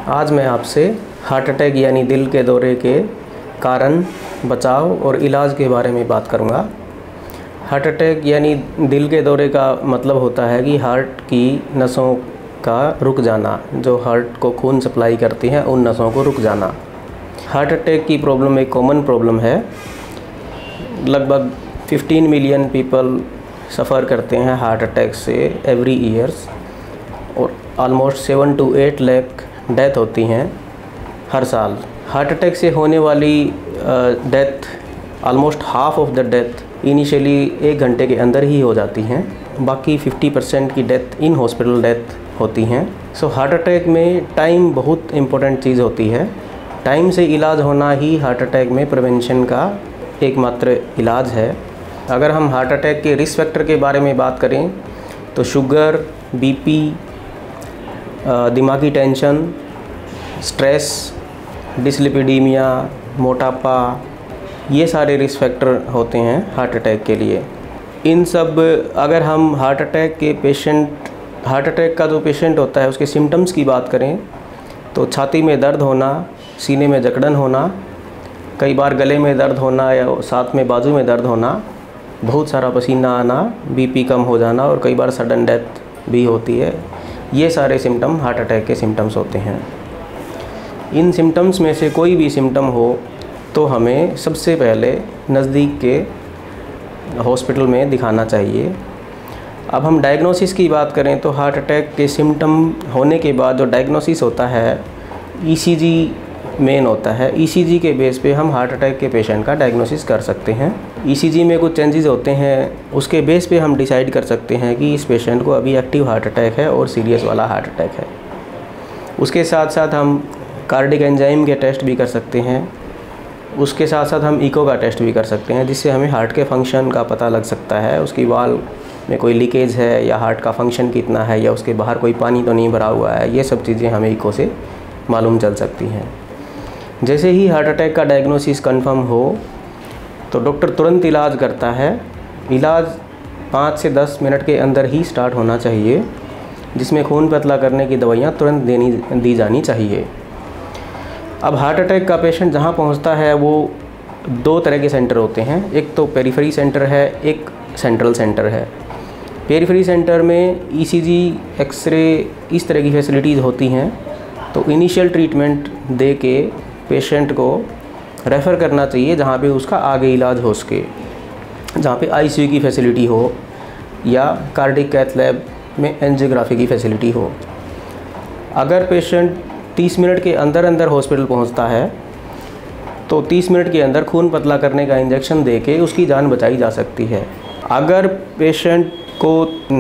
आज मैं आपसे हार्ट अटैक यानी दिल के दौरे के कारण, बचाव और इलाज के बारे में बात करूंगा। हार्ट अटैक यानी दिल के दौरे का मतलब होता है कि हार्ट की नसों का रुक जाना, जो हार्ट को खून सप्लाई करती हैं उन नसों को रुक जाना। हार्ट अटैक की प्रॉब्लम एक कॉमन प्रॉब्लम है। लगभग 15 मिलियन पीपल सफ़र करते हैं हार्ट अटैक से एवरी ईयर्स, और ऑलमोस्ट 7 to 8 लाख डेथ होती हैं हर साल। हार्ट अटैक से होने वाली death, almost half of the death initially 1 घंटे के अंदर ही हो जाती हैं। बाकी 50% की डेथ इन हॉस्पिटल डेथ होती हैं। सो हार्ट अटैक में टाइम बहुत इम्पोर्टेंट चीज़ होती है। टाइम से इलाज होना ही हार्ट अटैक में प्रिवेंशन का एकमात्र इलाज है। अगर हम हार्ट अटैक के रिस्क फैक्टर के बारे में बात करें तो शुगर, बीपी, दिमागी टेंशन, स्ट्रेस, डिसलिपिडीमिया, मोटापा, ये सारे रिस्क फैक्टर होते हैं हार्ट अटैक के लिए। इन सब, अगर हम हार्ट अटैक का जो पेशेंट होता है उसके सिम्टम्स की बात करें तो छाती में दर्द होना, सीने में जकड़न होना, कई बार गले में दर्द होना या साथ में बाजू में दर्द होना, बहुत सारा पसीना आना, बीपी कम हो जाना और कई बार सडन डेथ भी होती है। ये सारे सिम्टम हार्ट अटैक के सिम्टम्स होते हैं। इन सिम्टम्स में से कोई भी सिम्टम हो तो हमें सबसे पहले नज़दीक के हॉस्पिटल में दिखाना चाहिए। अब हम डायग्नोसिस की बात करें तो हार्ट अटैक के सिम्टम होने के बाद जो डायग्नोसिस होता है, ईसीजी मेन होता है। ईसीजी के बेस पे हम हार्ट अटैक के पेशेंट का डायग्नोसिस कर सकते हैं। ईसीजी में कुछ चेंजेस होते हैं, उसके बेस पे हम डिसाइड कर सकते हैं कि इस पेशेंट को अभी एक्टिव हार्ट अटैक है और सीरियस वाला हार्ट अटैक है। उसके साथ साथ हम कार्डिक एंजाइम के टेस्ट भी कर सकते हैं। उसके साथ साथ हम इको का टेस्ट भी कर सकते हैं, जिससे हमें हार्ट के फंक्शन का पता लग सकता है। उसकी वाल में कोई लीकेज है या हार्ट का फंक्शन कितना है या उसके बाहर कोई पानी तो नहीं भरा हुआ है, ये सब चीज़ें हमें इको से मालूम चल सकती हैं। जैसे ही हार्ट अटैक का डायग्नोसिस कंफर्म हो तो डॉक्टर तुरंत इलाज करता है। इलाज 5 से 10 मिनट के अंदर ही स्टार्ट होना चाहिए, जिसमें खून पतला करने की दवाइयाँ तुरंत दी जानी चाहिए। अब हार्ट अटैक का पेशेंट जहाँ पहुँचता है वो 2 तरह के सेंटर होते हैं। एक तो पेरिफेरी सेंटर है, एक सेंट्रल सेंटर है। पेरिफेरी सेंटर में ईसीजी, एक्सरे, इस तरह की फैसिलिटीज़ होती हैं। तो इनिशियल ट्रीटमेंट दे के पेशेंट को रेफ़र करना चाहिए जहाँ पे उसका आगे इलाज हो सके, जहाँ पे आईसीयू की फैसिलिटी हो या कार्डिक कैथ लैब में एंजियोग्राफी की फैसिलिटी हो। अगर पेशेंट 30 मिनट के अंदर हॉस्पिटल पहुँचता है तो 30 मिनट के अंदर खून पतला करने का इंजेक्शन दे के उसकी जान बचाई जा सकती है। अगर पेशेंट को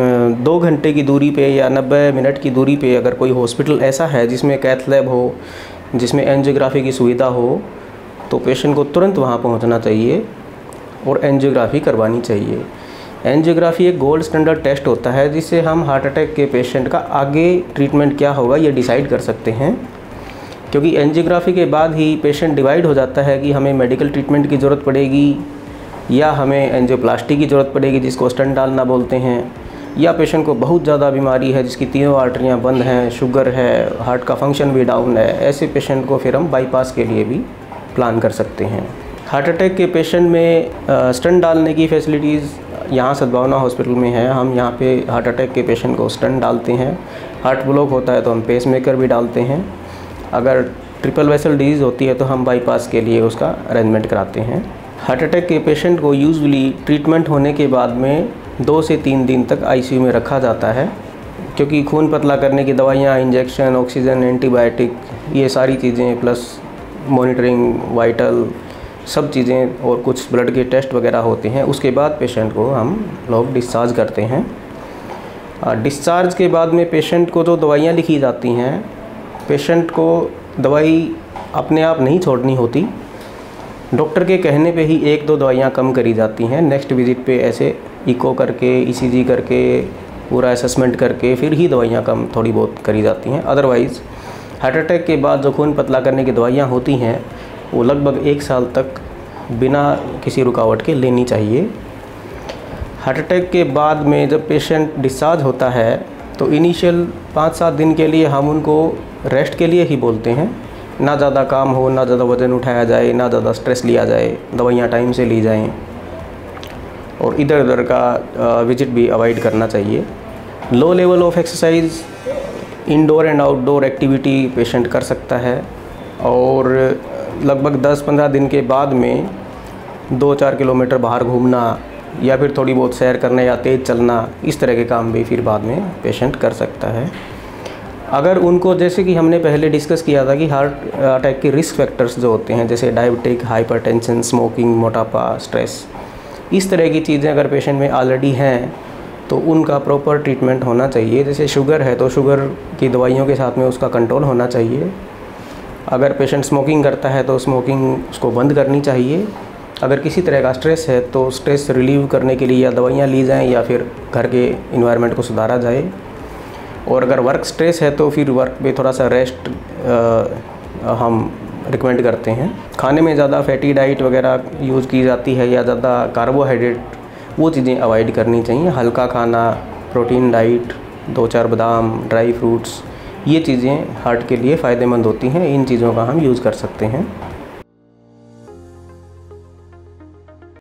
2 घंटे की दूरी पे या 90 मिनट की दूरी पे अगर कोई हॉस्पिटल ऐसा है जिसमें कैथ लैब हो, जिसमें एंजियोग्राफी की सुविधा हो, तो पेशेंट को तुरंत वहाँ पहुँचना चाहिए और एंजियोग्राफी करवानी चाहिए। एंजियोग्राफी एक गोल्ड स्टैंडर्ड टेस्ट होता है, जिससे हम हार्ट अटैक के पेशेंट का आगे ट्रीटमेंट क्या होगा ये डिसाइड कर सकते हैं। क्योंकि एंजियोग्राफी के बाद ही पेशेंट डिवाइड हो जाता है कि हमें मेडिकल ट्रीटमेंट की ज़रूरत पड़ेगी या हमें एंजियोप्लास्टी की ज़रूरत पड़ेगी, जिसको स्टंट डालना बोलते हैं, या पेशेंट को बहुत ज़्यादा बीमारी है जिसकी तीनों आर्टरियाँ बंद हैं, शुगर है, हार्ट का फंक्शन भी डाउन है। ऐसे पेशेंट को फिर हम बाईपास के लिए भी प्लान कर सकते हैं। हार्ट अटैक के पेशेंट में स्टंट डालने की फैसिलिटीज़ यहाँ सद्भावना हॉस्पिटल में है। हम यहाँ पे हार्ट अटैक के पेशेंट को स्टंट डालते हैं। हार्ट ब्लॉक होता है तो हम पेसमेकर भी डालते हैं। अगर ट्रिपल वेसल डिजीज़ होती है तो हम बाईपास के लिए उसका अरेंजमेंट कराते हैं। हार्ट अटैक के पेशेंट को यूजुअली ट्रीटमेंट होने के बाद में 2 से 3 दिन तक आईसीयू में रखा जाता है, क्योंकि खून पतला करने की दवाइयाँ, इंजेक्शन, ऑक्सीजन, एंटीबायोटिक, ये सारी चीज़ें प्लस मॉनिटरिंग, वाइटल, सब चीज़ें और कुछ ब्लड के टेस्ट वगैरह होते हैं। उसके बाद पेशेंट को हम लोग डिस्चार्ज करते हैं। डिस्चार्ज के बाद में पेशेंट को जो दवाइयाँ लिखी जाती हैं, पेशेंट को दवाई अपने आप नहीं छोड़नी होती। डॉक्टर के कहने पे ही 1-2 दवाइयाँ कम करी जाती हैं। नेक्स्ट विज़िट पे ऐसे इको करके, ईसीजी करके, पूरा असेसमेंट करके फिर ही दवाइयाँ कम थोड़ी बहुत करी जाती हैं। अदरवाइज़ हार्ट अटैक के बाद जो खून पतला करने की दवाइयाँ होती हैं वो लगभग 1 साल तक बिना किसी रुकावट के लेनी चाहिए। हार्ट अटैक के बाद में जब पेशेंट डिस्चार्ज होता है तो इनिशियल 5-7 दिन के लिए हम उनको रेस्ट के लिए ही बोलते हैं। ना ज़्यादा काम हो, ना ज़्यादा वज़न उठाया जाए, ना ज़्यादा स्ट्रेस लिया जाए, दवाइयाँ टाइम से ली जाएं और इधर उधर का विजिट भी अवॉइड करना चाहिए। Low level of exercise indoor and outdoor activity patient कर सकता है और लगभग 10-15 दिन के बाद में 2-4 किलोमीटर बाहर घूमना या फिर थोड़ी बहुत सैर करना या तेज़ चलना, इस तरह के काम भी फिर बाद में पेशेंट कर सकता है। अगर उनको, जैसे कि हमने पहले डिस्कस किया था कि हार्ट अटैक के रिस्क फैक्टर्स जो होते हैं जैसे डायबिटिक, हाइपरटेंशन, स्मोकिंग, मोटापा, स्ट्रेस, इस तरह की चीज़ें अगर पेशेंट में ऑलरेडी हैं तो उनका प्रॉपर ट्रीटमेंट होना चाहिए। जैसे शुगर है तो शुगर की दवाइयों के साथ में उसका कंट्रोल होना चाहिए। अगर पेशेंट स्मोकिंग करता है तो स्मोकिंग उसको बंद करनी चाहिए। अगर किसी तरह का स्ट्रेस है तो स्ट्रेस रिलीव करने के लिए या दवाइयाँ ली जाएँ या फिर घर के इन्वायरमेंट को सुधारा जाए। और अगर वर्क स्ट्रेस है तो फिर वर्क पे थोड़ा सा रेस्ट हम रिकमेंड करते हैं। खाने में ज़्यादा फैटी डाइट वगैरह यूज़ की जाती है या ज़्यादा कार्बोहाइड्रेट, वो चीज़ें अवॉइड करनी चाहिए। हल्का खाना, प्रोटीन डाइट, 2-4 बादाम, ड्राई फ्रूट्स, ये चीज़ें हार्ट के लिए फ़ायदेमंद होती हैं। इन चीज़ों का हम यूज़ कर सकते हैं।